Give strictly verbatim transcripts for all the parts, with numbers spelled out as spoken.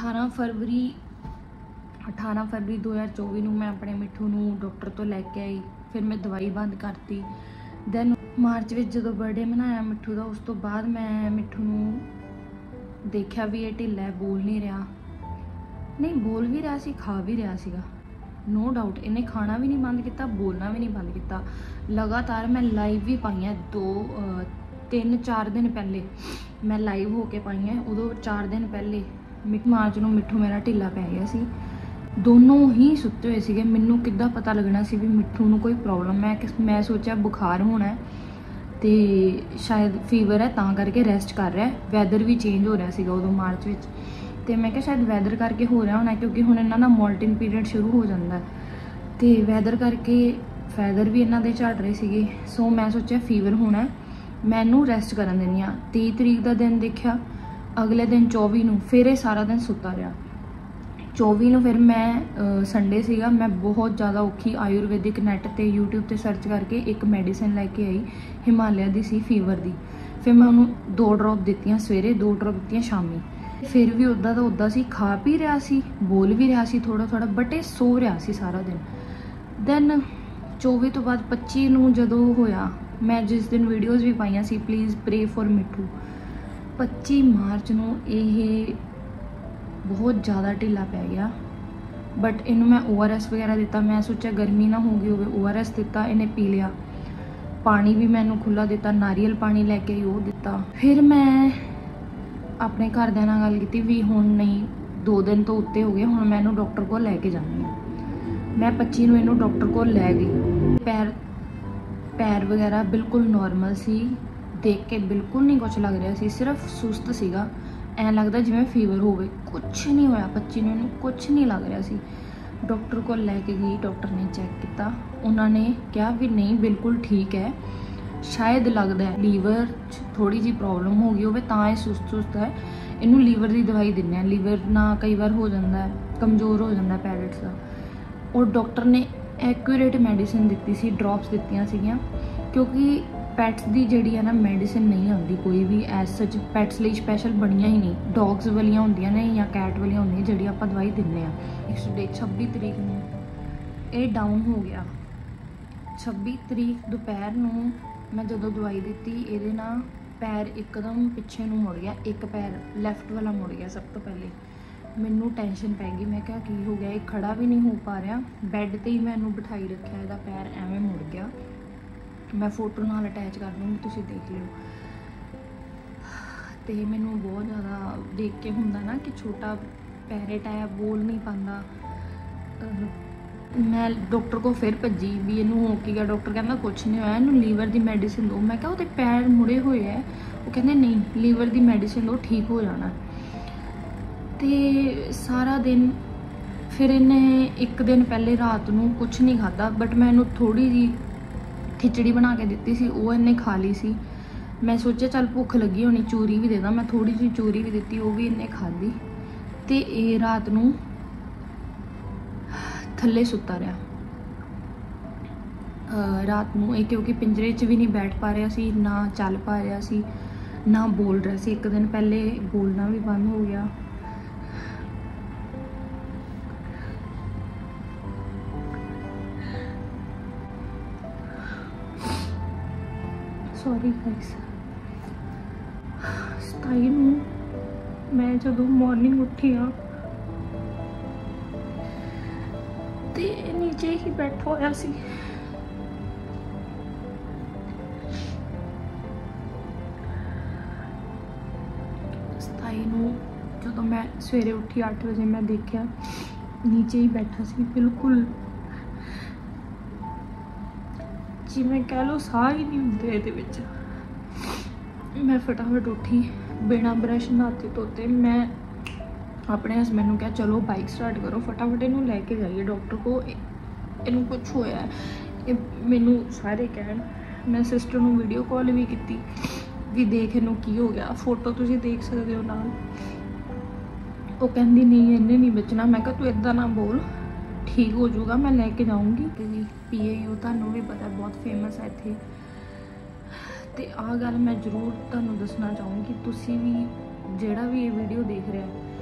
अठारह फरवरी अठारह फरवरी दो हज़ार चौबीस में मैं अपने मिठू नूं डॉक्टर तो लैके आई। फिर मैं दवाई बंद करती। दैन मार्च में जो बर्थडे मनाया मिठू का, उस तो बाद मैं मिठू नूं देखा भी ये ढिला है, बोल नहीं रहा। नहीं बोल भी रहा सी, खा भी रहा सीगा, नो डाउट। इन्हें खाना भी नहीं बंद किया, बोलना भी नहीं बंद किया। लगातार मैं लाइव भी पाई है, दो तीन चार दिन पहले मैं लाइव होके पाई है। उदों चार दिन पहले मार्च नूं मिठू मेरा ढिला पै गया सी। दोनों ही सुते हुए सीगे। मैनू किद्दां पता लगना सी भी मिठू नूं कोई प्रॉब्लम है। मैं सोचा बुखार होना है तो शायद फीवर है, तां करके रेस्ट कर रहा है। वैदर भी चेंज हो रहा सीगा उदों मार्च विच, तो मैं क्या शायद वैदर करके हो रहा होना, क्योंकि हुण इन्हां दा मोल्टिन पीरियड शुरू हो जाता है, तो वैदर करके फैदर भी इन्हां दे झड़ रहे सीगे। सो मैं सोचा फीवर होना है, मैं इनू रेस्ट करन देनी आ। तीह तरीक का दिन देखा, अगले दिन चौबी नूं फिर ये सारा दिन सुता रहा। चौबी नूं फिर मैं संडे सीगा, मैं बहुत ज़्यादा औखी आयुर्वेदिक नैट ते यूट्यूब ते सर्च करके एक मैडिसिन लैके आई, हिमालय दी सी फीवर दी। फिर मैं उन्होंने दो ड्रॉप दित्तियां सवेरे, दो ड्रॉप दित्तियां शामी। फिर भी उदा तो उदा सी, खा भी रहा सी, बोल भी रहा सी थोड़ा थोड़ा, बट ये सो रहा सी सारा दिन। दैन चौबी तो बाद पच्ची नूं जदों होया, मैं जिस दिन वीडियोज़ भी पाइयां सी प्लीज़ प्रे फॉर मिठू, पच्ची मार्च नूं ये बहुत ज़्यादा ढिला पै गया। बट इनू मैं ओ आर एस वगैरह दिता। मैं सोचा गर्मी ना हो गई होवे, ओ आर एस दिता, इन्हें पी लिया। पानी भी मैनू खुला दिता, नारियल पानी लैके वो दिता। फिर मैं अपने घरदियां नाल गल कीती भी हुण नहीं, दो दिन तो उत्ते हो गए, हुण मैं इनू डॉक्टर को लैके जानी है। मैं पच्ची नूं इनू डॉक्टर को लै गई। पैर पैर वगैरह बिल्कुल नॉर्मल सी, देख के बिल्कुल नहीं कुछ लग रहा सी, सिर्फ सुस्त सीगा, ऐ लगता जिवें फीवर होवे। कुछ नहीं होया पच्ची नूं, कुछ नहीं लग रहा सी। डॉक्टर को लैके गई, डॉक्टर ने चैक किया, उन्होंने कहा भी नहीं बिल्कुल ठीक है, शायद लगता है लीवर थोड़ी जी प्रॉब्लम हो गई होवे, तां ये सुस्त सुस्त है, इनू लीवर की दवाई दिंदे आ। लीवर ना कई बार हो जाता है, कमज़ोर हो जाता है पैरेट्स का। और डॉक्टर ने एक्यूरेट मैडिसिन दी सी, ड्रॉप्स दित्तियां सीगियां, क्योंकि पैट्स की जिहड़ी है ना मैडिसिन नहीं आती कोई भी एज सच, पैट्स लिए स्पैशल बनिया ही नहीं। डॉग्स वालियां होंदियां ने या कैट वालियां होंदियां जिहड़ी आपां दवाई दिंदे आ। नेक्सट डे छब्बी तरीक नूं ये डाउन हो गया। छब्बी तरीक दोपहर नूं मैं जदों दवाई दित्ती, इहदे नाल पैर एकदम पिछे नूं मुड़ गया, एक पैर लैफ्ट वाला मुड़ गया। सब तो पहले मैनू टेंशन पै गई, मैं क्या की हो गया, ये खड़ा भी नहीं हो पा रहा। बैड ते ही मैं इनू बिठाई रखा, इहदा पैर एवें मुड़ गया। मैं फोटो नाल अटैच कर दूँगी, तुसीं देख लिओ। तो मैनू बहुत ज़्यादा देख के हुंदा ना कि छोटा पैरेट है, बोल नहीं पाता। मैं डॉक्टर को फिर भजी भी इनू हो के गया। डॉक्टर कहता कुछ नहीं होया, इनू लीवर की मैडिसिन दो। मैं क्या वो पैर मुड़े हुए है, वो कहते नहीं लीवर की मैडिसिन दो, ठीक हो जाना। तो सारा दिन फिर इन्हें एक दिन पहले रात नूं कुछ नहीं खादा, बट मैं इनू थोड़ी जी खिचड़ी बना के दी सी, वो इन्हें खा ली सी। मैं सोचा चल भुख लगी होनी, चूरी भी दे दा। मैं थोड़ी जी चूरी भी दी, वो भी इन्हें खाधी। तो ये रात नूं थल्ले सुता रहा। रात नूं ये क्योंकि पिंजरे च भी नहीं बैठ पा रहा सी, ना चल पा रहा सी, ना बोल रहा सी। एक दिन पहले बोलना भी बंद हो गया। Sorry guys. सताई नूं मैं जदों मॉर्निंग उठी हाँ, ते नीचे ही बैठा होया सी। सताई नूं जदों मैं सवेरे उठी अठ बजे, मैं देखा नीचे ही बैठा सी, बिल्कुल जिवें कह लो साह ही नहीं होंदे इहदे विच। मैं फटाफट उठी, बिना ब्रश नहाते धोते मैं अपने हसबैंड को कहा चलो बाइक स्टार्ट करो, फटाफट इनू लैके जाइए डॉक्टर को, इनू कुछ होया है। मैनू सारे कहन, मैं सिस्टर नू वीडियो कॉल भी की भी देख इनू की हो गया, फोटो तुसीं देख सकते हो नाल। वो कहती नहीं इन्हें नहीं बचना। मैं कहा तू इदा ना बोल, ठीक हो जाऊगा, मैं लैके जाऊँगी। पी ए यू तुहानू भी पता बहुत फेमस है इत्थे। तो आ गल मैं जरूर तुहानू दसना चाहूँगी, तुसीं भी जिहड़ा भी ये वीडियो देख रहा है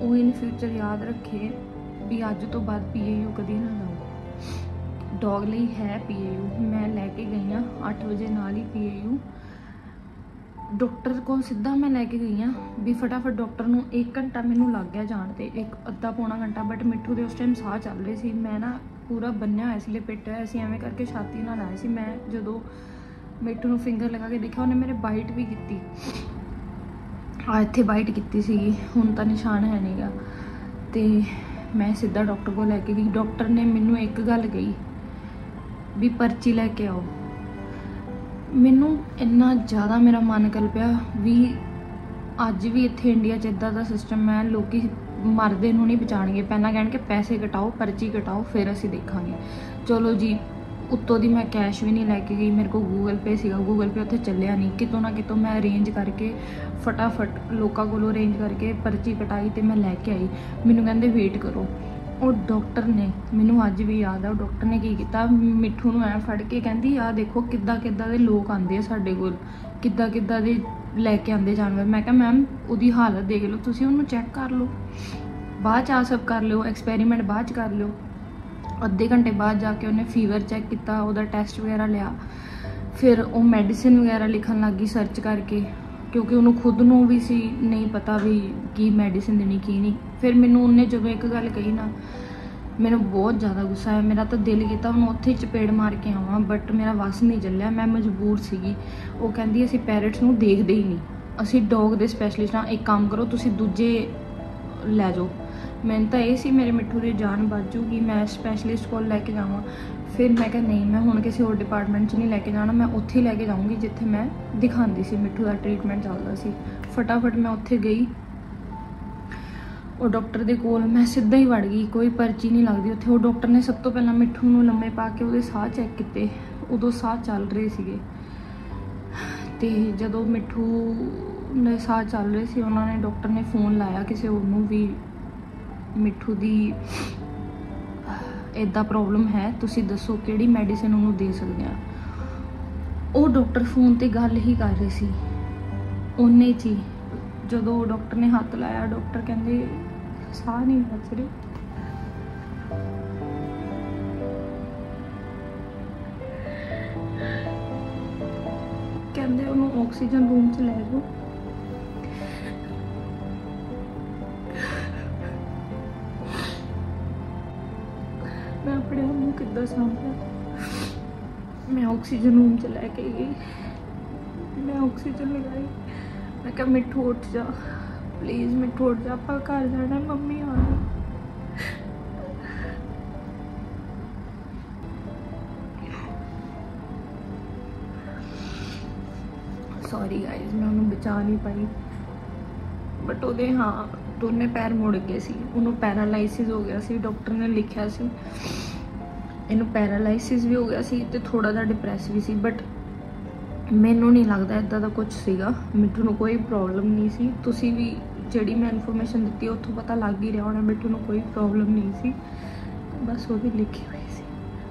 ਉਹ ਇਨ ਫਿਊਚਰ ਯਾਦ ਰੱਖੇ ਵੀ ਅੱਜ ਤੋਂ ਬਾਅਦ ਪੀ ਏ ਯੂ ਕਦੀ ਨਾ ਲਾਓ। ਡੌਗ ਲਈ ਹੈ ਪੀ ਏ ਯੂ। ਮੈਂ ਲੈ ਕੇ ਗਈ ਹਾਂ ਅੱਠ ਵਜੇ ਨਾਲ ਹੀ ਪੀ ਏ ਯੂ ਡਾਕਟਰ ਕੋਲ ਸਿੱਧਾ ਮੈਂ ਲੈ ਕੇ ਗਈ ਹਾਂ ਵੀ ਫਟਾਫਟ ਡਾਕਟਰ ਨੂੰ ਇੱਕ ਘੰਟਾ ਮੈਨੂੰ ਲੱਗ ਗਿਆ ਜਾਣ 'ਤੇ, ਇੱਕ ਅੱਧਾ ਪੌਣਾ ਘੰਟਾ। ਬਟ ਮਿੱਠੂ ਦੇ ਉਸ ਟਾਈਮ ਸਾਹ ਚੱਲ ਰਹੇ ਸੀ। ਮੈਂ ਨਾ ਪੂਰਾ ਬੰਨਿਆ ਹੋਇਆ ਸੀ, ਲਪੇਟਿਆ ਹੋਇਆ ਸੀ, ਐਵੇਂ ਕਰਕੇ ਛਾਤੀ ਨਾਲ ਆਇਆ ਸੀ। ਮੈਂ ਜਦੋਂ ਮਿੱਠੂ ਨੂੰ ਫਿੰਗਰ ਲਗਾ ਕੇ ਦੇਖਿਆ ਉਹਨੇ ਮੇਰੇ ਬਾਈਟ ਵੀ ਕੀਤੀ, ਆ ਇੱਥੇ ਬਾਈਟ ਕੀਤੀ ਸੀਗੀ, ਹੁਣ ਤਾਂ ਨਿਸ਼ਾਨ ਹੈ ਨੀਗਾ। ਤੇ ਮੈਂ ਸਿੱਧਾ ਡਾਕਟਰ ਕੋਲ ਲੈ ਕੇ ਗਈ। ਡਾਕਟਰ ਨੇ ਮੈਨੂੰ ਇੱਕ ਗੱਲ ਕਹੀ ਵੀ ਪਰਚੀ ਲੈ ਕੇ ਆਓ। ਮੈਨੂੰ ਇੰਨਾ ਜ਼ਿਆਦਾ ਮੇਰਾ ਮਨ ਕਲਪਿਆ ਵੀ ਅੱਜ ਵੀ ਇੱਥੇ ਇੰਡੀਆ 'ਚ ਇੱਦਾਂ ਦਾ ਸਿਸਟਮ ਹੈ, ਲੋਕੀ ਮਰਦੇ ਨੂੰ ਨਹੀਂ ਬਚਾਉਣਗੇ, ਪਹਿਲਾਂ ਕਹਿਣਗੇ ਪੈਸੇ ਕਟਾਓ, ਪਰਚੀ ਕਟਾਓ, ਫਿਰ ਅਸੀਂ ਦੇਖਾਂਗੇ। ਚਲੋ ਜੀ, ਉੱਤੋਂ ਦੀ ਮੈਂ ਕੈਸ਼ ਵੀ ਨਹੀਂ ਲੈ ਕੇ ਗਈ, ਮੇਰੇ ਕੋਲ ਗੂਗਲ ਪੇ ਸੀਗਾ, ਗੂਗਲ ਪੇ ਉੱਥੇ ਚੱਲਿਆ ਨਹੀਂ। ਕਿਤੋਂ ਨਾ ਕਿਤੋਂ ਮੈਂ ਅਰੇਂਜ ਕਰਕੇ ਫਟਾਫਟ ਲੋਕਾਂ ਕੋਲੋਂ ਅਰੇਂਜ ਕਰਕੇ ਪਰਚੀ ਕਟਾਈ ਅਤੇ ਮੈਂ ਲੈ ਕੇ ਆਈ। ਮੈਨੂੰ ਕਹਿੰਦੇ ਵੇਟ ਕਰੋ। ਉਹ ਡਾਕਟਰ ਨੇ, ਮੈਨੂੰ ਅੱਜ ਵੀ ਯਾਦ ਆ, ਉਹ ਡਾਕਟਰ ਨੇ ਕੀ ਕੀਤਾ, ਮਿੱਠੂ ਨੂੰ ਐਂ ਫੜ ਕੇ ਕਹਿੰਦੀ ਆਹ ਦੇਖੋ ਕਿੱਦਾਂ ਕਿੱਦਾਂ ਦੇ ਲੋਕ ਆਉਂਦੇ ਆ ਸਾਡੇ ਕੋਲ, ਕਿੱਦਾਂ ਕਿੱਦਾਂ ਦੇ ਲੈ ਕੇ ਆਉਂਦੇ ਜਾਨਵਰ। ਮੈਂ ਕਿਹਾ ਮੈਮ ਉਹਦੀ ਹਾਲਤ ਦੇਖ ਲਓ, ਤੁਸੀਂ ਉਹਨੂੰ ਚੈੱਕ ਕਰ ਲਓ, ਬਾਅਦ 'ਚ ਆ ਸਭ ਕਰ ਲਿਓ, ਐਕਸਪੈਰੀਮੈਂਟ ਬਾਅਦ 'ਚ ਕਰ ਲਿਓ। ਅੱਧੇ ਘੰਟੇ ਬਾਅਦ ਜਾ ਕੇ ਉਹਨੇ ਫੀਵਰ ਚੈੱਕ ਕੀਤਾ, ਉਹਦਾ ਟੈਸਟ ਵਗੈਰਾ ਲਿਆ, ਫਿਰ ਉਹ ਮੈਡੀਸਿਨ ਵਗੈਰਾ ਲਿਖਣ ਲੱਗ ਗਈ ਸਰਚ ਕਰਕੇ, ਕਿਉਂਕਿ ਉਹਨੂੰ ਖੁਦ ਨੂੰ ਵੀ ਸੀ ਨਹੀਂ ਪਤਾ ਵੀ ਕੀ ਮੈਡੀਸਿਨ ਦੇਣੀ ਕੀ ਨਹੀਂ। ਫਿਰ ਮੈਨੂੰ ਉਹਨੇ ਜਦੋਂ ਇੱਕ ਗੱਲ ਕਹੀ ਨਾ, ਮੈਨੂੰ ਬਹੁਤ ਜ਼ਿਆਦਾ ਗੁੱਸਾ ਆਇਆ। ਮੇਰਾ ਤਾਂ ਦਿਲ ਕੀਤਾ ਉਹਨੂੰ ਉੱਥੇ ਚਪੇੜ ਮਾਰ ਕੇ ਆਵਾਂ, ਬਟ ਮੇਰਾ ਵੱਸ ਨਹੀਂ ਚੱਲਿਆ, ਮੈਂ ਮਜਬੂਰ ਸੀਗੀ। ਉਹ ਕਹਿੰਦੀ ਅਸੀਂ ਪੈਰਟਸ ਨੂੰ ਦੇਖਦੇ ਹੀ ਨਹੀਂ, ਅਸੀਂ ਡੌਗ ਦੇ ਸਪੈਸ਼ਲਿਸਟ ਹਾਂ, ਇੱਕ ਕੰਮ ਕਰੋ ਤੁਸੀਂ ਦੂਜੇ ਲੈ ਜਾਓ। ਮੈਨੂੰ ਤਾਂ ਇਹ ਸੀ ਮੇਰੇ ਮਿੱਠੂ ਦੀ ਜਾਨ ਬਚ ਜੂਗੀ, ਮੈਂ ਸਪੈਸ਼ਲਿਸਟ ਕੋਲ ਲੈ ਕੇ ਜਾਵਾਂ। ਫਿਰ ਮੈਂ ਕਿਹਾ ਨਹੀਂ, ਮੈਂ ਹੁਣ ਕਿਸੇ ਹੋਰ ਡਿਪਾਰਟਮੈਂਟ 'ਚ ਨਹੀਂ ਲੈ ਕੇ ਜਾਣਾ, ਮੈਂ ਉੱਥੇ ਹੀ ਲੈ ਕੇ ਜਾਊਂਗੀ ਜਿੱਥੇ ਮੈਂ ਦਿਖਾਉਂਦੀ ਸੀ, ਮਿੱਠੂ ਦਾ ਟਰੀਟਮੈਂਟ ਚੱਲਦਾ ਸੀ। ਫਟਾਫਟ ਮੈਂ ਉੱਥੇ ਗਈ, ਉਹ ਡਾਕਟਰ ਦੇ ਕੋਲ ਮੈਂ ਸਿੱਧਾ ਹੀ ਵੜ ਗਈ, ਕੋਈ ਪਰਚੀ ਨਹੀਂ ਲੱਗਦੀ ਉੱਥੇ। ਉਹ ਡਾਕਟਰ ਨੇ ਸਭ ਤੋਂ ਪਹਿਲਾਂ ਮਿੱਠੂ ਨੂੰ ਲੰਮੇ ਪਾ ਕੇ ਉਹਦੇ ਸਾਹ ਚੈੱਕ ਕੀਤੇ, ਉਦੋਂ ਸਾਹ ਚੱਲ ਰਹੇ ਸੀਗੇ। ਅਤੇ ਜਦੋਂ ਮਿੱਠੂ ਦੇ ਸਾਹ ਚੱਲ ਰਹੇ ਸੀ, ਉਹਨਾਂ ਨੇ ਡਾਕਟਰ ਨੇ ਫ਼ੋਨ ਲਾਇਆ ਕਿਸੇ ਹੋਰ ਨੂੰ ਵੀ ਮਿੱਠੂ ਦੀ ਇੱਦਾਂ ਪ੍ਰੋਬਲਮ ਹੈ, ਤੁਸੀਂ ਦੱਸੋ ਕਿਹੜੀ ਮੈਡੀਸਿਨ ਉਹਨੂੰ ਦੇ ਸਕਦੇ ਆ। ਉਹ ਡਾਕਟਰ ਫ਼ੋਨ 'ਤੇ ਗੱਲ ਹੀ ਕਰ ਰਹੇ ਸੀ ਉਹਨੇ 'ਚ ਹੀ। ਜਦੋਂ ਡਾਕਟਰ ਨੇ ਹੱਥ ਲਾਇਆ, ਡਾਕਟਰ ਕਹਿੰਦੇ ਸਾਹ ਨਹੀਂ ਬਚ ਰਹੇ। ਕਹਿੰਦੇ ਉਹਨੂੰ ਆਕਸੀਜਨ ਰੂਮ 'ਚ ਲੈ ਜਾਓ। ਮੈਂ ਆਪਣੇ ਆਪ ਨੂੰ ਕਿੱਦਾਂ ਸਾਂਭਿਆ। ਮੈਂ ਆਕਸੀਜਨ ਰੂਮ 'ਚ ਲੈ ਕੇ ਗਈ, ਮੈਂ ਆਕਸੀਜਨ ਲਗਾਈ। ਮੈਂ ਕਿਹਾ ਮਿੱਠੂ ਉੱਠ ਜਾ ਪਲੀਜ਼, ਮਿੱਠੂ ਉੱਠ ਜਾ, ਆਪਾਂ ਘਰ ਜਾਣਾ, ਮੰਮੀ ਆਉਣੀ। ਸੌਰੀ ਗਾਈਜ਼, ਮੈਂ ਉਹਨੂੰ ਬਚਾ ਨਹੀਂ ਪਾਈ, ਬਟ ਉਹਦੇ ਹਾਂ ਦੋਨੇ ਪੈਰ ਮੁੜ ਗਏ ਸੀ, ਉਹਨੂੰ ਪੈਰਾਲਾਈਸਿਸ ਹੋ ਗਿਆ ਸੀ। ਡਾਕਟਰ ਨੇ ਲਿਖਿਆ ਸੀ ਇਹਨੂੰ ਪੈਰਾਲਾਈਸਿਸ ਵੀ ਹੋ ਗਿਆ ਸੀ ਅਤੇ ਥੋੜ੍ਹਾ ਜਿਹਾ ਡਿਪਰੈਸ ਵੀ ਸੀ, ਬਟ ਮੈਨੂੰ ਨਹੀਂ ਲੱਗਦਾ ਇੱਦਾਂ ਦਾ ਕੁਝ ਸੀਗਾ। ਮਿੱਠੂ ਨੂੰ ਕੋਈ ਪ੍ਰੋਬਲਮ ਨਹੀਂ ਸੀ। ਤੁਸੀਂ ਵੀ ਜਿਹੜੀ ਮੈਂ ਇਨਫੋਰਮੇਸ਼ਨ ਦਿੱਤੀ ਉੱਥੋਂ ਪਤਾ ਲੱਗ ਹੀ ਰਿਹਾ ਹੋਣਾ, ਮਿੱਠੂ ਨੂੰ ਕੋਈ ਪ੍ਰੋਬਲਮ ਨਹੀਂ ਸੀ, ਬਸ ਉਹਦੀ ਲਿਖੀ ਹੋਈ ਸੀ।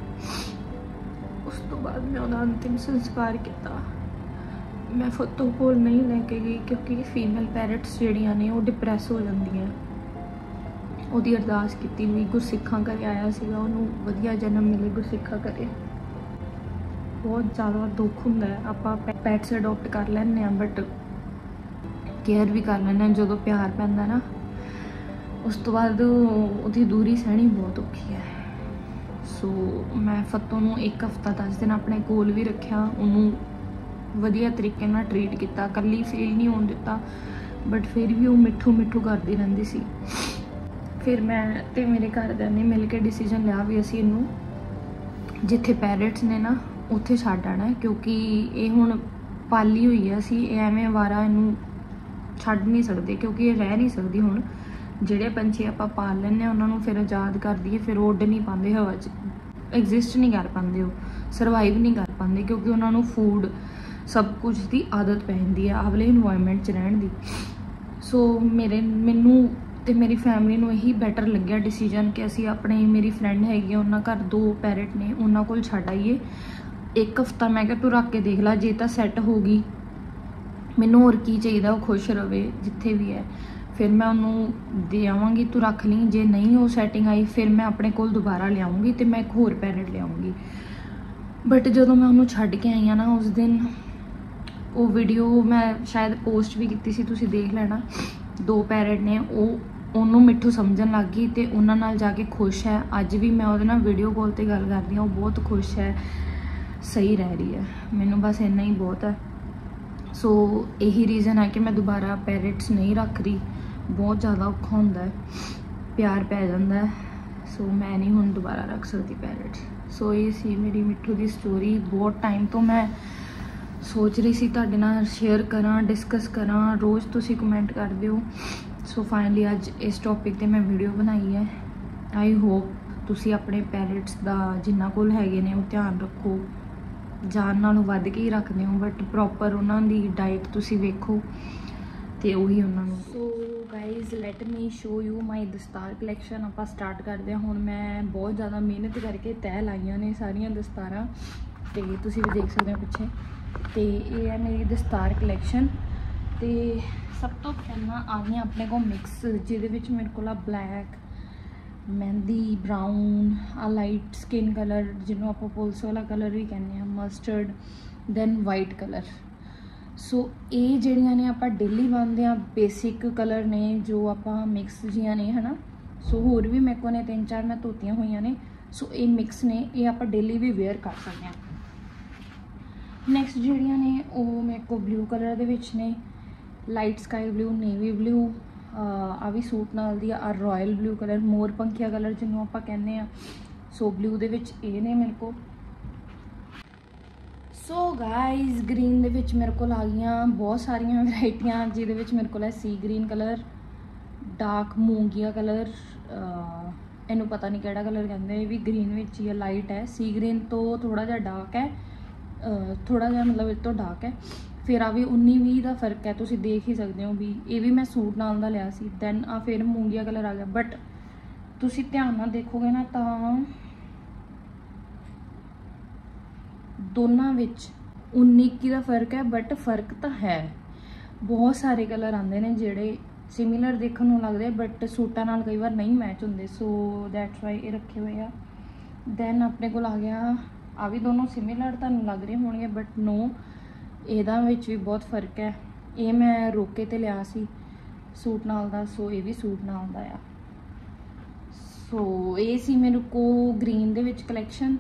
ਉਸ ਤੋਂ ਬਾਅਦ ਮੈਂ ਉਹਦਾ ਅੰਤਿਮ ਸੰਸਕਾਰ ਕੀਤਾ। ਮੈਂ ਫੋਟੋ ਕੋਲ ਨਹੀਂ ਲੈ ਕੇ ਗਈ ਕਿਉਂਕਿ ਫੀਮੇਲ ਪੈਰਟਸ ਜਿਹੜੀਆਂ ਨੇ ਉਹ ਡਿਪਰੈਸ ਹੋ ਜਾਂਦੀਆਂ। ਉਹਦੀ ਅਰਦਾਸ ਕੀਤੀ ਵੀ ਗੁਰਸਿੱਖਾਂ ਘਰੇ ਆਇਆ ਸੀਗਾ, ਉਹਨੂੰ ਵਧੀਆ ਜਨਮ ਮਿਲੇ ਗੁਰਸਿੱਖਾਂ ਘਰੇ। ਬਹੁਤ ਜ਼ਿਆਦਾ ਦੁੱਖ ਹੁੰਦਾ ਹੈ। ਆਪਾਂ ਪੈਟਸ ਅਡੋਪਟ ਕਰ ਲੈਂਦੇ ਹਾਂ, ਬਟ ਕੇਅਰ ਵੀ ਕਰ ਲੈਂਦੇ ਹਾਂ। ਜਦੋਂ ਪਿਆਰ ਪੈਂਦਾ ਨਾ, ਉਸ ਤੋਂ ਬਾਅਦ ਉਹਦੀ ਦੂਰੀ ਸਹਿਣੀ ਬਹੁਤ ਔਖੀ ਹੈ। ਸੋ ਮੈਂ ਫੱਤੋ ਨੂੰ ਇੱਕ ਹਫ਼ਤਾ ਦਸ ਦਿਨ ਆਪਣੇ ਕੋਲ ਵੀ ਰੱਖਿਆ, ਉਹਨੂੰ ਵਧੀਆ ਤਰੀਕੇ ਨਾਲ ਟਰੀਟ ਕੀਤਾ, ਇਕੱਲੀ ਫੀਲ ਨਹੀਂ ਹੋਣ ਦਿੱਤਾ, ਬਟ ਫਿਰ ਵੀ ਉਹ ਮਿੱਠੂ ਮਿੱਠੂ ਕਰਦੀ ਰਹਿੰਦੀ ਸੀ। ਫਿਰ ਮੈਂ ਅਤੇ ਮੇਰੇ ਘਰਦਿਆਂ ਨੇ ਮਿਲ ਕੇ ਡਿਸੀਜਨ ਲਿਆ ਵੀ ਅਸੀਂ ਇਹਨੂੰ ਜਿੱਥੇ ਪੈਰਟਸ ਨੇ ਨਾ ਉੱਥੇ ਛੱਡ ਆਉਣਾ, ਕਿਉਂਕਿ ਇਹ ਹੁਣ ਪਾਲੀ ਹੋਈ ਹੈ, ਅਸੀਂ ਐਵੇਂ ਅਵਾਰਾ ਇਹਨੂੰ ਛੱਡ ਨਹੀਂ ਸਕਦੇ, ਕਿਉਂਕਿ ਇਹ ਰਹਿ ਨਹੀਂ ਸਕਦੀ। ਹੁਣ ਜਿਹੜੇ ਪੰਛੀ ਆਪਾਂ ਪਾਲ ਲੈਂਦੇ ਹਾਂ ਉਹਨਾਂ ਨੂੰ ਫਿਰ ਆਜ਼ਾਦ ਕਰ ਦਈਏ, ਫਿਰ ਉਹ ਉੱਡ ਨਹੀਂ ਪਾਉਂਦੇ, ਹਵਾ 'ਚ ਐਗਜ਼ਿਸਟ ਨਹੀਂ ਕਰ ਪਾਉਂਦੇ, ਉਹ ਸਰਵਾਈਵ ਨਹੀਂ ਕਰ ਪਾਉਂਦੇ, ਕਿਉਂਕਿ ਉਹਨਾਂ ਨੂੰ ਫੂਡ ਸਭ ਕੁਝ ਦੀ ਆਦਤ ਪੈ ਜਾਂਦੀ ਹੈ ਆਵਲੇ ਇਨਵਾਇਰਮੈਂਟ 'ਚ ਰਹਿਣ ਦੀ। ਸੋ ਮੇਰੇ ਮੈਨੂੰ ਅਤੇ ਮੇਰੀ ਫੈਮਿਲੀ ਨੂੰ ਇਹੀ ਬੈਟਰ ਲੱਗਿਆ ਡਿਸੀਜਨ ਕਿ ਅਸੀਂ ਆਪਣੇ, ਮੇਰੀ ਫਰੈਂਡ ਹੈਗੀ ਆ, ਉਹਨਾਂ ਘਰ ਦੋ ਪੈਰਟ ਨੇ, ਉਹਨਾਂ ਕੋਲ ਛੱਡ ਆਈਏ ਇੱਕ ਹਫ਼ਤਾ। ਮੈਂ ਕਿਹਾ ਤੂੰ ਰੱਖ ਕੇ ਦੇਖ ਲਾ, ਜੇ ਤਾਂ ਸੈੱਟ ਹੋ ਗਈ, ਮੈਨੂੰ ਹੋਰ ਕੀ ਚਾਹੀਦਾ, ਉਹ ਖੁਸ਼ ਰਵੇ ਜਿੱਥੇ ਵੀ ਹੈ। फिर मैं उन्होंने दे आवांगी, तू रख ली, जे नहीं वो सैटिंग आई फिर मैं अपने कोल दोबारा लियाऊंगी तो मैं एक होर पैरट लियाऊंगी। बट जो मैं उन्होंने छड्ड के आई हाँ ना उस दिन वो वीडियो मैं शायद पोस्ट भी की सी, तुसीं देख लेना। दो पैरट ने वो ਉਹਨੂੰ ਮਿੱਠੂ ਸਮਝਣ ਲੱਗ ਗਈ ਤੇ ਉਹਨਾਂ ਨਾਲ ਜਾ ਕੇ ਖੁਸ਼ ਹੈ। ਅੱਜ ਵੀ ਮੈਂ ਉਹਦੇ ਨਾਲ ਵੀਡੀਓ ਕਾਲ ਤੇ ਗੱਲ ਕਰਦੀ ਹਾਂ, ਉਹ ਬਹੁਤ ਖੁਸ਼ ਹੈ, ਸਹੀ ਰਹਿ ਰਹੀ ਹੈ। ਮੈਨੂੰ ਬਸ ਇੰਨਾ ਹੀ ਬਹੁਤ ਹੈ। ਸੋ ਇਹੀ ਰੀਜ਼ਨ ਹੈ ਕਿ ਮੈਂ ਦੁਬਾਰਾ ਪੈਰਟਸ ਨਹੀਂ ਰੱਖ ਰਹੀ, ਬਹੁਤ ਜ਼ਿਆਦਾ ਔਖਾ ਹੁੰਦਾ ਹੈ, ਪਿਆਰ ਪੈ ਜਾਂਦਾ ਹੈ। ਸੋ ਮੈਂ ਨਹੀਂ ਹੁਣ ਦੁਬਾਰਾ ਰੱਖ ਸਕਦੀ ਪੈਰਟਸ। ਸੋ ਇਹ ਸੀ ਮੇਰੀ ਮਿੱਠੂ ਦੀ ਸਟੋਰੀ। ਬਹੁਤ ਟਾਈਮ ਤੋਂ ਮੈਂ ਸੋਚ ਰਹੀ ਸੀ ਤੁਹਾਡੇ ਨਾਲ ਸ਼ੇਅਰ ਕਰਾਂ, ਡਿਸਕਸ ਕਰਾਂ, ਰੋਜ਼ ਤੁਸੀਂ ਕਮੈਂਟ ਕਰਦੇ ਹੋ। ਸੋ ਫਾਈਨਲੀ ਅੱਜ ਇਸ ਟੌਪਿਕ ਤੇ ਮੈਂ ਵੀਡੀਓ ਬਣਾਈ ਹੈ। ਆਈ ਹੋਪ ਤੁਸੀਂ ਆਪਣੇ ਪੈਰਟਸ ਦਾ ਜਿੰਨਾ ਕੋਲ ਹੈਗੇ ਨੇ ਉਹ ਧਿਆਨ ਰੱਖੋ, ਜਾਨ ਨਾਲੋਂ ਵੱਧ ਕੇ ਹੀ ਰੱਖਦੇ ਹੋ, ਬਟ ਪ੍ਰੋਪਰ ਉਹਨਾਂ ਦੀ ਡਾਈਟ ਤੁਸੀਂ ਵੇਖੋ ਤੇ ਉਹੀ ਉਹਨਾਂ ਨੂੰ। So guys let me show you my ਦਸਤਾਰ ਕਲੈਕਸ਼ਨ। ਆਪਾਂ ਸਟਾਰਟ ਕਰਦੇ ਹਾਂ ਹੁਣ। ਮੈਂ ਬਹੁਤ ਜ਼ਿਆਦਾ ਮਿਹਨਤ ਕਰਕੇ ਤੈਅ ਲਾਈਆਂ ਨੇ ਸਾਰੀਆਂ ਦਸਤਾਰਾਂ ਤੇ ਤੁਸੀਂ ਵੀ ਦੇਖ ਸਕਦੇ ਹੋ ਪਿੱਛੇ। ਤੇ ਇਹ ਹੈ ਮੇਰੀ ਦਸਤਾਰ ਕਲੈਕਸ਼ਨ। ਤੇ ਸਭ ਤੋਂ ਪਹਿਲਾਂ ਆ ਗਈਆਂ ਆਪਣੇ ਕੋਲ ਮਿਕਸ, ਜਿਹਦੇ ਵਿੱਚ ਮੇਰੇ ਕੋਲ ਆ ਬਲੈਕ, ਮਹਿੰਦੀ, ਬਰਾਊਨ, ਆ ਲਾਈਟ ਸਕਿਨ ਕਲਰ ਜਿਹਨੂੰ ਆਪਾਂ ਪੁਲਿਸ ਵਾਲਾ ਕਲਰ ਵੀ ਕਹਿੰਦੇ ਹਾਂ, mustard, then white colour. So ਇਹ ਜਿਹੜੀਆਂ ਨੇ ਆਪਾਂ ਡੇਲੀ ਪਾਉਂਦੇ ਹਾਂ, ਬੇਸਿਕ ਕਲਰ ਨੇ ਜੋ ਆਪਾਂ ਮਿਕਸ ਜੀਆਂ ਨੇ, ਹੈ ਨਾ। ਸੋ ਹੋਰ ਵੀ ਮੇਰੇ ਕੋਲ ਨੇ ਤਿੰਨ ਚਾਰ, ਮੈਂ ਧੋਤੀਆਂ ਹੋਈਆਂ ਨੇ। ਸੋ ਇਹ ਮਿਕਸ ਨੇ, ਇਹ ਆਪਾਂ ਡੇਲੀ ਵੀ ਵੇਅਰ ਕਰ ਸਕਦੇ ਹਾਂ। ਨੈਕਸਟ ਜਿਹੜੀਆਂ ਨੇ ਉਹ ਮੇਰੇ ਕੋਲ ਬਲੂ ਕਲਰ ਦੇ ਵਿੱਚ ਨੇ, light sky blue, navy blue, ਆ ਵੀ ਸੂਟ ਨਾਲ ਦੀ ਆ ਰਾਇਲ ਬਲੂ ਕਲਰ, ਮੋਰ ਪੰਖੀਆ ਕਲਰ ਜਿਹਨੂੰ ਆਪਾਂ ਕਹਿੰਦੇ ਆ। ਸੋ ਬਲੂ ਦੇ ਵਿੱਚ ਇਹ ਨੇ ਮੇਰੇ ਕੋਲ। ਸੋ ਗਾਈਜ਼ ਗ੍ਰੀਨ ਦੇ ਵਿੱਚ ਮੇਰੇ ਕੋਲ ਆ ਗਈਆਂ ਬਹੁਤ ਸਾਰੀਆਂ ਵੈਰਾਈਟੀਆਂ, ਜਿਹਦੇ ਵਿੱਚ ਮੇਰੇ ਕੋਲ ਹੈ ਸੀ ਗ੍ਰੀਨ ਕਲਰ, ਡਾਰਕ ਮੂੰਗੀਆ ਕਲਰ, ਇਹਨੂੰ ਪਤਾ ਨਹੀਂ ਕਿਹੜਾ ਕਲਰ ਕਹਿੰਦੇ, ਇਹ ਵੀ ਗ੍ਰੀਨ ਵਿੱਚ ਹੀ ਹੈ, ਲਾਈਟ ਹੈ। ਸੀ ਗ੍ਰੀਨ ਤੋਂ ਥੋੜਾ ਜਿਹਾ ਡਾਰਕ ਹੈ, ਥੋੜਾ ਜਿਹਾ ਮਤਲਬ ਇਹ ਤੋਂ ਡਾਰਕ ਹੈ। ਫਿਰ ਆ ਵੀ ਉੱਨੀ ਵੀਹ ਦਾ ਫਰਕ ਹੈ, ਤੁਸੀਂ ਦੇਖ ਹੀ ਸਕਦੇ ਹੋ ਵੀ ਇਹ ਵੀ ਮੈਂ ਸੂਟ ਨਾਲ ਦਾ ਲਿਆ ਸੀ। ਦੈਨ ਆ ਫਿਰ ਮੂੰਗੀਆ ਕਲਰ ਆ ਗਿਆ, ਬਟ ਤੁਸੀਂ ਧਿਆਨ ਨਾਲ ਦੇਖੋਗੇ ਨਾ ਤਾਂ ਦੋਨਾਂ ਵਿੱਚ ਉੱਨੀ ਇੱਕੀ ਦਾ ਫਰਕ ਹੈ, ਬਟ ਫਰਕ ਤਾਂ ਹੈ। ਬਹੁਤ ਸਾਰੇ ਕਲਰ ਆਉਂਦੇ ਨੇ ਜਿਹੜੇ ਸਿਮਿਲਰ ਦੇਖਣ ਨੂੰ ਲੱਗਦੇ, ਬਟ ਸੂਟਾਂ ਨਾਲ ਕਈ ਵਾਰ ਨਹੀਂ ਮੈਚ ਹੁੰਦੇ। ਸੋ ਦੈਟਸ ਵਾਈ ਇਹ ਰੱਖੇ ਹੋਏ ਆ। ਦੈਨ ਆਪਣੇ ਕੋਲ ਆ ਗਿਆ, ਆ ਵੀ ਦੋਨੋਂ ਸਿਮਿਲਰ ਤੁਹਾਨੂੰ ਲੱਗ ਰਹੇ ਹੋਣਗੇ, ਬਟ ਨੋ, ਇਹਦਾ ਵਿੱਚ ਵੀ ਬਹੁਤ ਫਰਕ ਹੈ। ਇਹ ਮੈਂ ਰੋਕੇ ਤੇ ਲਿਆ ਸੀ ਸੂਟ ਨਾਲ ਦਾ, ਸੋ ਇਹ ਵੀ ਸੂਟ ਨਾਲ ਦਾ ਆ। ਸੋ ਇਹ ਸੀ ਮੇਰੇ ਕੋ ਗ੍ਰੀਨ ਦੇ ਵਿੱਚ ਕਲੈਕਸ਼ਨ।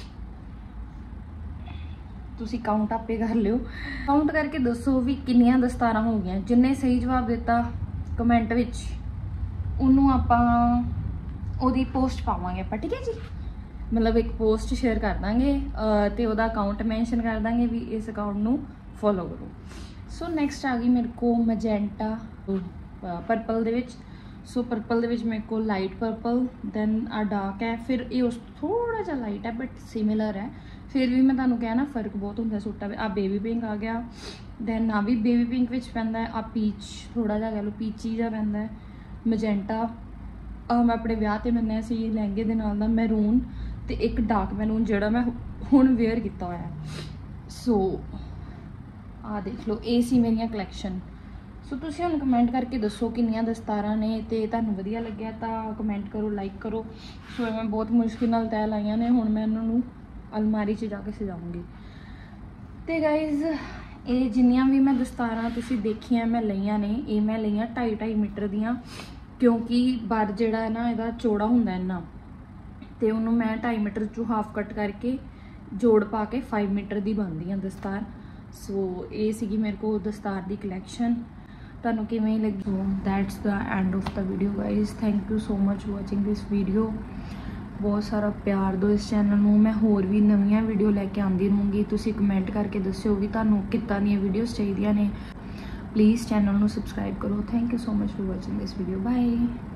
ਤੁਸੀਂ ਕਾਊਂਟ ਆਪੇ ਕਰ ਲਿਓ, ਕਾਊਂਟ ਕਰਕੇ ਦੱਸੋ ਵੀ ਕਿੰਨੀਆਂ ਦਸਤਾਰਾਂ ਹੋ ਗਈਆਂ। ਜਿੰਨੇ ਸਹੀ ਜਵਾਬ ਦਿੱਤਾ ਕਮੈਂਟ ਵਿੱਚ ਉਹਨੂੰ ਆਪਾਂ ਉਹਦੀ ਪੋਸਟ ਪਾਵਾਂਗੇ ਆਪਾਂ, ਠੀਕ ਹੈ ਜੀ। ਮਤਲਬ ਇੱਕ ਪੋਸਟ ਸ਼ੇਅਰ ਕਰ ਦਾਂਗੇ ਤੇ ਉਹਦਾ ਅਕਾਊਂਟ ਮੈਂਸ਼ਨ ਕਰ ਦਾਂਗੇ ਵੀ ਇਸ ਅਕਾਊਂਟ ਨੂੰ ਫੋਲੋ ਕਰੋ। ਸੋ ਨੈਕਸਟ ਆ ਗਈ ਮੇਰੇ ਕੋਲ ਮੈਜੈਂਟਾ ਪਰਪਲ ਦੇ ਵਿੱਚ। ਸੋ ਪਰਪਲ ਦੇ ਵਿੱਚ ਮੇਰੇ ਕੋਲ ਲਾਈਟ ਪਰਪਲ, ਦੈਨ ਆ ਡਾਰਕ ਹੈ, ਫਿਰ ਇਹ ਉਸ ਥੋੜਾ ਜਿਹਾ ਲਾਈਟ ਹੈ ਬਟ ਸਿਮਿਲਰ ਹੈ। ਫਿਰ ਵੀ ਮੈਂ ਤੁਹਾਨੂੰ ਕਿਹਾ ਨਾ ਫਰਕ ਬਹੁਤ ਹੁੰਦਾ ਸੂਟਾਂ ਵਿੱਚ। ਆ ਬੇਬੀ ਪਿੰਕ ਆ ਗਿਆ, ਦੈਨ ਆ ਵੀ ਬੇਬੀ ਪਿੰਕ ਵਿੱਚ ਪੈਂਦਾ ਹੈ। ਆ ਪੀਚ ਥੋੜਾ ਜਿਹਾ ਕਹਿ ਲਓ ਪੀਚੀ ਜਿਹਾ ਪੈਂਦਾ ਹੈ। ਮੈਜੈਂਟਾ ਮੈਂ ਆਪਣੇ ਵਿਆਹ ਤੇ ਮੰਨਿਆ ਸੀ ਲਹਿੰਗੇ ਦੇ ਨਾਲ ਦਾ, ਮੈਰੂਨ, ਤੇ ਇੱਕ ਡਾਰਕ ਮੈਰੂਨ ਜਿਹੜਾ ਮੈਂ ਹੁਣ ਵੇਅਰ ਕੀਤਾ ਹੋਇਆ। ਸੋ ਆ ਦੇਖ ਲਓ, ਇਹ ਸੀ ਮੇਰੀਆਂ ਕਲੈਕਸ਼ਨ। ਸੋ ਤੁਸੀਂ ਹੁਣ ਕਮੈਂਟ ਕਰਕੇ ਦੱਸੋ ਕਿੰਨੀਆਂ ਦਸਤਾਰਾਂ ਨੇ, ਤੇ ਤੁਹਾਨੂੰ ਵਧੀਆ ਲੱਗਿਆ ਤਾਂ ਕਮੈਂਟ ਕਰੋ, ਲਾਈਕ ਕਰੋ। ਸੋ ਮੈਂ ਬਹੁਤ ਮੁਸ਼ਕਿਲ ਨਾਲ ਤੈਅ ਲਾਈਆਂ ਨੇ, ਹੁਣ ਮੈਂ ਇਹਨਾਂ ਨੂੰ ਅਲਮਾਰੀ 'ਚ ਜਾ ਕੇ ਸਜਾਊਂਗੀ। ਤੇ ਗਾਈਜ਼ ਇਹ ਜਿੰਨੀਆਂ ਵੀ ਮੈਂ ਦਸਤਾਰਾਂ ਤੁਸੀਂ ਦੇਖੀਆਂ ਮੈਂ ਲਈਆਂ ਨੇ, ਇਹ ਮੈਂ ਲਈਆਂ ਢਾਈ ਢਾਈ ਮੀਟਰ ਦੀਆਂ, ਕਿਉਂਕਿ ਬਰ ਜਿਹੜਾ ਹੈ ਨਾ ਇਹਦਾ ਚੌੜਾ ਹੁੰਦਾ ਇੰਨਾ, ਤੇ ਉਹਨੂੰ ਮੈਂ ਢਾਈ ਮੀਟਰ 'ਚੋਂ ਹਾਫ ਕੱਟ ਕਰਕੇ ਜੋੜ ਪਾ ਕੇ ਪੰਜ ਮੀਟਰ ਦੀ ਬਣਦੀ ਆ ਦਸਤਾਰ। ਸੋ ਇਹ ਸੀਗੀ ਮੇਰੇ ਕੋਲ ਦਸਤਾਰ ਦੀ ਕਲੈਕਸ਼ਨ। ਤੁਹਾਨੂੰ ਕਿਵੇਂ ਲੱਗੀ? So that's the end of the video guys. Thank you so much watching this video. ਬਹੁਤ ਸਾਰਾ ਪਿਆਰ ਦਿਓ ਇਸ ਚੈਨਲ ਨੂੰ। ਮੈਂ ਹੋਰ ਵੀ ਨਵੀਆਂ ਵੀਡੀਓ ਲੈ ਕੇ ਆਉਂਦੀ ਰਹੂੰਗੀ। ਤੁਸੀਂ ਕਮੈਂਟ ਕਰਕੇ ਦੱਸਿਓ ਵੀ ਤੁਹਾਨੂੰ ਕਿੱਦਾਂ ਦੀਆਂ ਵੀਡੀਓਜ਼ ਚਾਹੀਦੀਆਂ ਨੇ। ਪਲੀਜ਼ ਚੈਨਲ ਨੂੰ ਸਬਸਕ੍ਰਾਈਬ ਕਰੋ। Thank you so much for watching this video. Bye.